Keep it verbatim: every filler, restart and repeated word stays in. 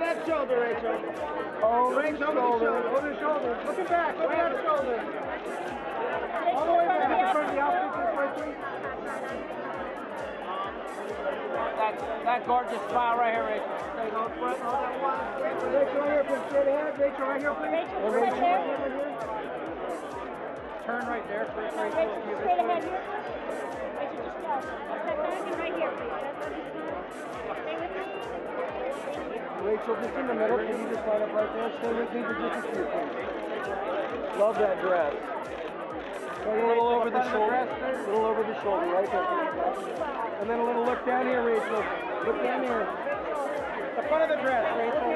that shoulder, Rachel. Over Rachel, the over the shoulder. shoulder. Over the shoulder. Looking back. Look at that shoulder. All the way back in front of the outfit. This way, please. That, that gorgeous smile right here, Rachel. Stay on front. Hold that one. Rachel right here, please. Straight ahead. Rachel right here, please. Rachel, right there. Turn right there. First, Rachel. Rachel, just straight ahead here. Rachel, just go. Step back and right here, please. That's what he's doing. Stay with me. Rachel, just in the middle. Can you just line up right there? Stay with me for just a few seconds. Love that dress. A little over the shoulder. A little over the shoulder, right there. And then a little look down here, Rachel. Look down here. The front of the dress, Rachel.